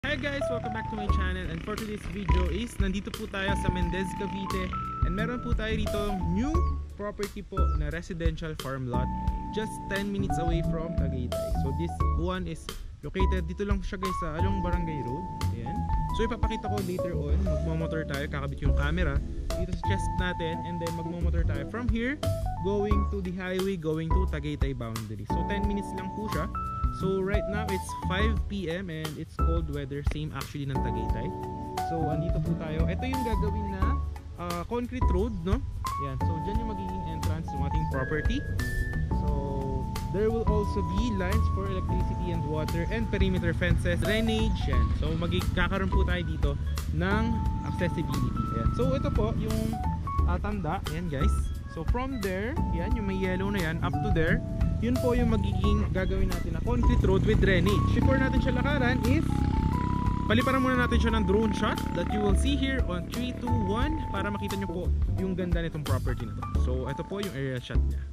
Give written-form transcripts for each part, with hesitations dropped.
Hi guys! Welcome back to my channel, and for today's video is nandito po tayo sa Mendez, Cavite, and meron po tayo rito new property po na residential farm lot just 10 minutes away from Tagaytay. So this one is located dito lang siya guys sa Along Barangay Road. Ayan. So ipapakita ko later on, magmamotor tayo, kakabit yung camera dito sa chest natin, and then magmamotor tayo from here going to the highway going to Tagaytay boundary. So 10 minutes lang po siya. So right now it's 5 PM and it's cold weather, same actually ng Tagaytay. So andito po tayo. Ito yung gagawin na concrete road, no? Yan. So dyan yung magiging entrance ng ating property. So there will also be lines for electricity and water and perimeter fences, drainage, yan. So magkakaroon po tayo dito ng accessibility. Yan. So ito po yung tanda, yan guys. So from there, yan yung may yellow na yan up to there, yun po yung magiging gagawin natin na concrete road with drainage. Before natin siya lakaran is paliparan muna natin siya ng drone shot that you will see here on 3, 2, 1 para makita nyo po yung ganda nitong property na to. So ito po yung aerial shot niya.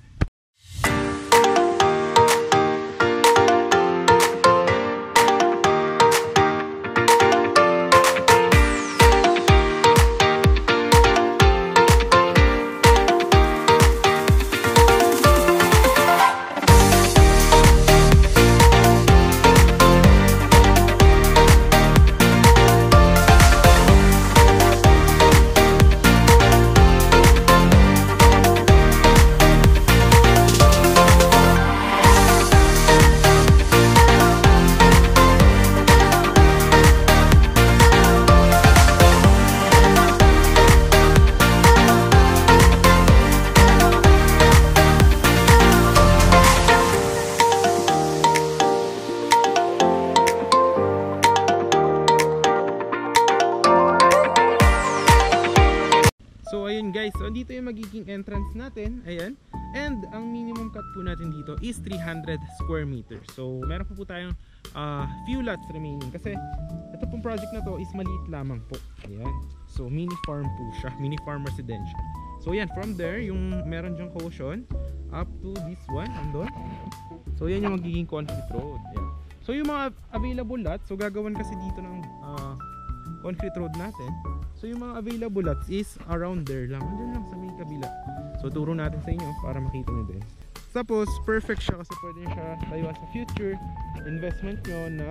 So ayun guys, so dito yung magiging entrance natin, ayan. And ang minimum cut po natin dito is 300 square meters. So meron po tayong few lots remaining kasi ito pong project na to is maliit lamang po. Ayan. So mini farm po siya, mini farm residential. So yan, from there yung meron dyang caution up to this one, andun. So yan yung magiging concrete road. Ayan. So yung mga available lots, so gagawin kasi dito ng concrete road natin. So yung mga available lots is around there lang. Andun lang sa may kabila. So turo natin sa inyo para makita nyo din. Tapos perfect siya kasi pwede nyo siya tayo sa future investment nyo na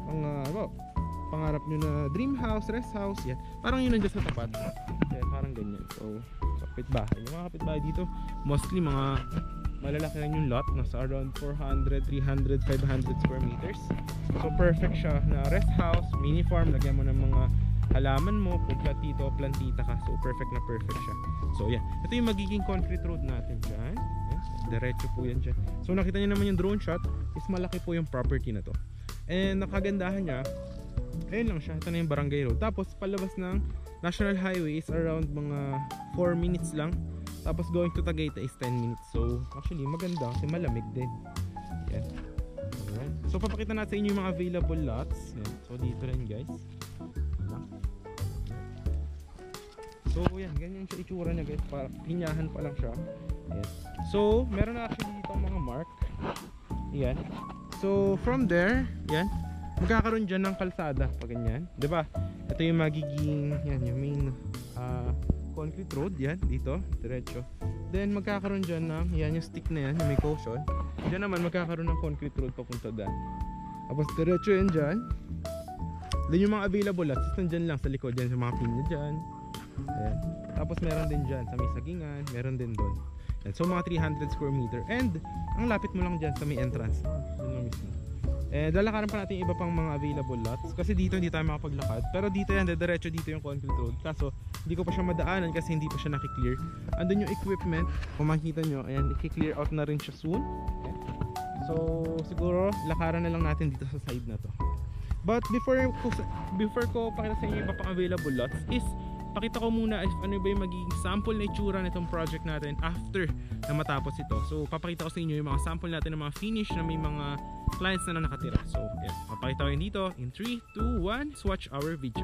pangarap nyo na dream house, rest house. Yan. Parang yun nandiyan sa tapat. Yan, parang ganyan. So kapitbahay. Yung mga kapitbahay dito mostly mga malalaki lang yung lot. Nasa around 400, 300, 500 square meters. So perfect siya na rest house, mini farm. Lagyan mo ng mga halaman mo, kung platito o plantita ka. So perfect na perfect siya. So yan, ito yung magiging concrete road natin dyan. Yes, diretso po yan dyan. So nakita nyo naman yung drone shot is malaki po yung property na to. And nakagandahan niya, ayun lang siya, ito na yung barangay road. Tapos palabas ng National Highway is around mga 4 minutes lang. Tapos going to Tagaytay is 10 minutes. So actually maganda kasi malamig din. Yan. Alright. So papakita natin sa inyo yung mga available lots. Yan. So dito rin guys. So yan, ganyan siya itsura niya guys, para hinyahan pa lang siya. Yes. So meron na actually dito mga mark. Yan. So from there, yan, magkakaroon dyan ng kalsada pag ganyan, 'di ba? Ito yung magiging yan, yung main concrete road yan dito, diretso. Then magkakaroon dyan ng yan, yung stick na yan, yung may caution. Diyan naman magkakaroon ng concrete road papunta doon. Tapos diretso yan dyan. Then yung mga available lots, nandyan lang sa likod dyan, sa mga pinya dyan. Ayan. Tapos meron din dyan sa may sagingan, meron din doon. Ayan. So mga 300 square meter. And ang lapit mo lang dyan sa may entrance. Yun lang mismo. And lalakaran pa natin iba pang mga available lots. Kasi dito hindi tayo makapaglakad. Pero dito yan, diretso dito yung concrete road. Kaso hindi ko pa siya madaanan kasi hindi pa siya nakiklear. Andun yung equipment. Kung makikita nyo, ayan, i-clear out na rin siya soon. Ayan. So siguro lakaran na lang natin dito sa side na to. But before ko pakita sa inyo iba pang available lots is pakita ko muna if ano ba yung magiging sample na itsura nitong project natin after na matapos ito. So papakita ko sa inyo yung mga sample natin ng mga finish na may mga clients na nakatira. So yeah, papakita ko yun dito in 3, 2, 1. Let's watch our video.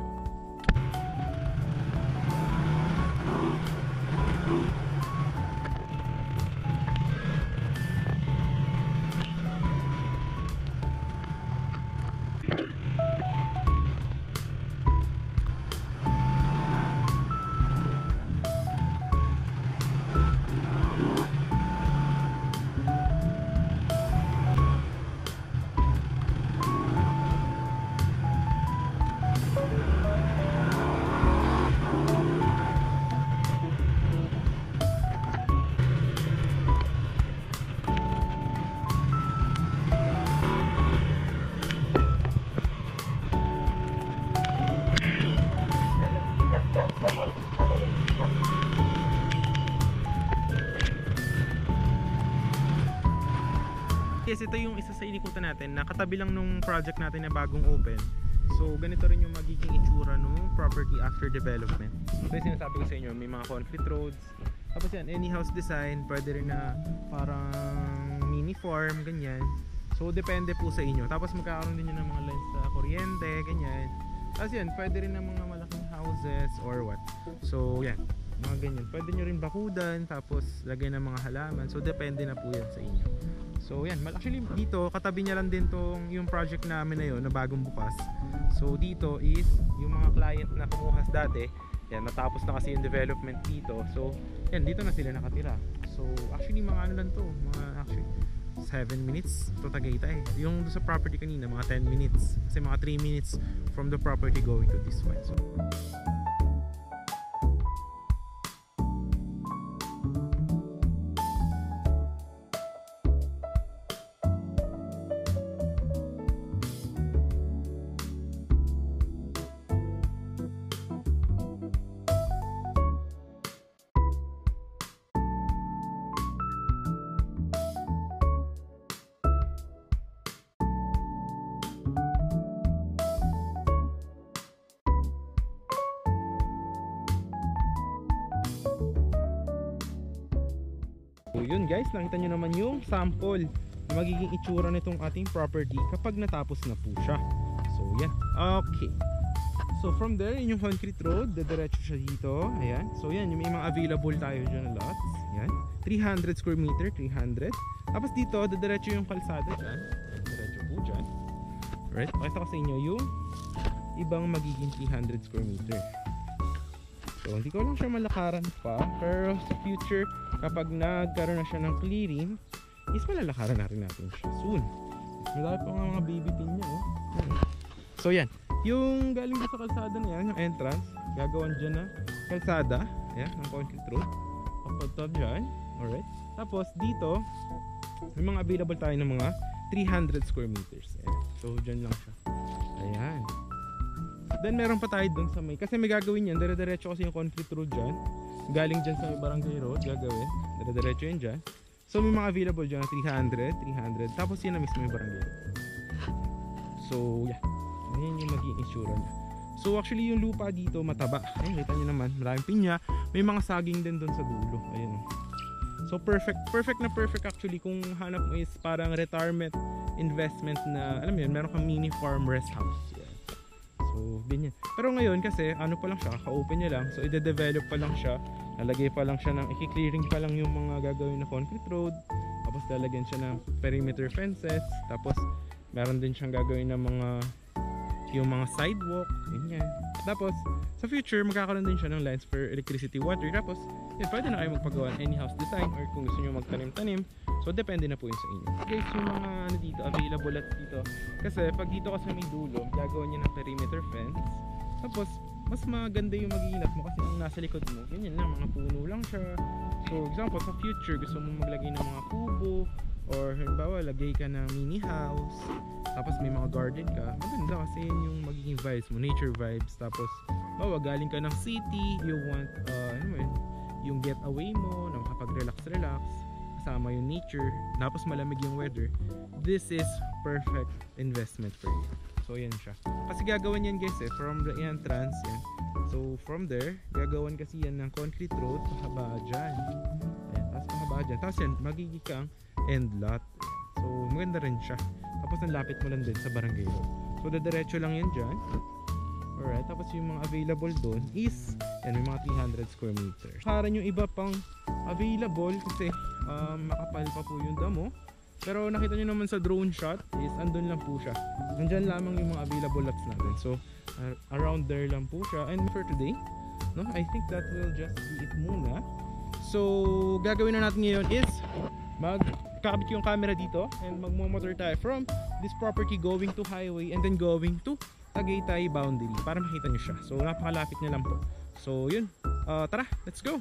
Yes, ito yung isa sa inikutan natin na katabi lang nung project natin na bagong open. So ganito rin yung magiging itsura nung property after development. So yung sinasabi ko sa inyo, may mga concrete roads. Tapos yan, any house design, pwede rin na parang mini farm, ganyan. So depende po sa inyo. Tapos magkakaroon din yun ng mga lines sa kuryente, ganyan. Tapos yan, pwede rin ng mga malaking houses or what. So yan, mga ganyan. Pwede nyo rin bakudan, tapos lagay ng mga halaman. So depende na po yan sa inyo. So yan, actually dito katabi niya lang din tong yung project namin na yun na bagong bukas. So dito is yung mga client na kumuha dati, yan, natapos na kasi yung development dito. So yan, dito na sila nakatira. So actually mga ano lang to, mga actually 7 minutes to Tagaytay. Yung sa property kanina mga 10 minutes, kasi mga 3 minutes from the property going to this one. So so yun guys, nakita nyo naman yung sample na magiging itsura nitong ating property kapag natapos na po siya. So yan, okay. So from there, yun yung concrete road, dediretso siya dito. Ayan, so yan, yung may mga available tayo dyan na lots. Yan, 300 square meter, 300. Tapos dito, dediretso yung kalsada dyan. Dediretso po dyan. Alright, pakita ko sa inyo yung ibang magiging 300 square meter. So hindi ko lang siya malakaran pa, pero sa future kapag nagkaroon na siya ng clearing is malalakaran na rin natin siya soon. Malaki pa nga mga baby pin niya, oh. So yan, yung galing sa kalsada na yan, yung entrance, gagawan dyan na kalsada, yan, ng concrete road papunta dyan. Alright, tapos dito may mga available tayo ng mga 300 square meters. Ayan. So dyan lang siya, ayan. Then meron pa tayo dun sa may, kasi may gagawin yan, dire-diretso kasi yung concrete road dyan, galing dyan sa may barangay road, gagawin, dire-diretso yun dyan. So may mga available dyan, 300, tapos yun na mismo yung barangay road. So yeah, yun yung magiging itsura niya. So actually yung lupa dito mataba, ayun, kita nyo naman, maraming pinya, may mga saging din dun sa dulo, ayun. So perfect actually kung hanap mo is parang retirement investment na, alam mo yun, meron kang mini farm rest house. So, ganyan. Pero ngayon kasi, ano pa lang siya, ka-open niya lang. So, ide-develop pa lang siya. Lalagay pa lang siya ng, i-clearing pa lang yung mga gagawin na concrete road. Tapos, lalagyan siya ng perimeter fences. Tapos, meron din siyang gagawin ng yung mga sidewalk. Ganyan. Tapos, sa future, magkakaroon din siya ng lines for electricity, water. Tapos, yun, pwede na kayo magpagawa ng any house design or kung gusto nyo magtanim-tanim. So, depende na po yun sa inyo. Guys, yung mga ano dito, available at dito. Kasi, pag dito kasi may dulo, gagawin niya ng perimeter fence. Tapos, mas maganda yung mag-iinat mo kasi ang nasa likod mo, ganyan lang, mga puno lang siya. So, example, sa future, gusto mo maglagay ng mga kubo or halimbawa, lagay ka ng mini house. Tapos, may mga garden ka. Maganda kasi yun yung magiging vibes mo, nature vibes. Tapos, bawa, galing ka ng city, you want, yung getaway mo, na makapag-relax kasama yung nature, tapos malamig yung weather, this is perfect investment for you. So yan siya, kasi gagawin yan guys from the entrance yan. So from there, gagawin kasi yan ng concrete road pahaba dyan. Ayan, tapos pahaba dyan, tapos yan, magiging kang end lot. So maganda rin siya, tapos nalapit mo lang din sa barangay road. So dediretso lang yan dyan. Alright, tapos yung mga available doon is yan, may mga 300 square meters. Karan yung iba pang available kasi makapal pa po yung damo. Pero nakita nyo naman sa drone shot is andun lang po siya. Nandyan lamang yung mga available lots natin. So around there lang po siya. And for today, no, I think that will just be it muna. So gagawin na natin ngayon is magkakabit yung camera dito and magmo-motor tayo from this property going to highway and then going to Tagaytay boundary para makita nyo siya. So napakalapit niya lang po. So yun, tara, let's go!